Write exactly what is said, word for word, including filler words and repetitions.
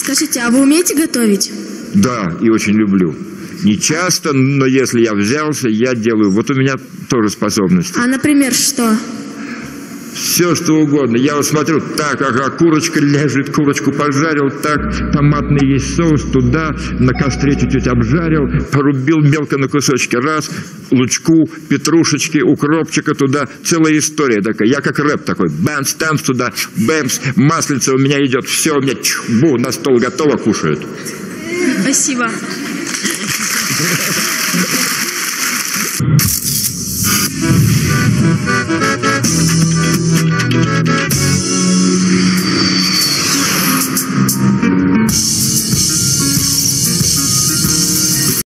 Скажите, а вы умеете готовить? Да, и очень люблю. Не часто, но если я взялся, я делаю. Вот у меня тоже способность. А, например, что? Все, что угодно. Я вот смотрю, так, ага, курочка лежит, курочку пожарил, так, томатный есть соус, туда, на костре чуть-чуть обжарил, порубил мелко на кусочки, раз, лучку, петрушечки, укропчика туда, целая история такая. Я как рэп такой, бэмс, тамс туда, бэмс, маслица у меня идет, все, у меня чбу, на стол готово, кушают. Спасибо. Thank you.